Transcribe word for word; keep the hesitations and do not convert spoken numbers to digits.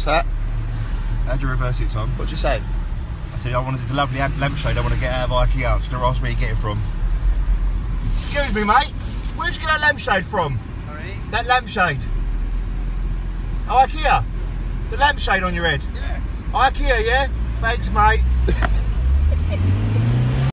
that? How'd you reverse it, Tom? What'd you say? I said, I want this lovely lampshade I want to get out of IKEA. I'm just going to ask where you get it from. Excuse me, mate. Where'd you get that lampshade from? Sorry? That lampshade. IKEA. The lampshade on your head. Yes. IKEA, yeah? Thanks, mate.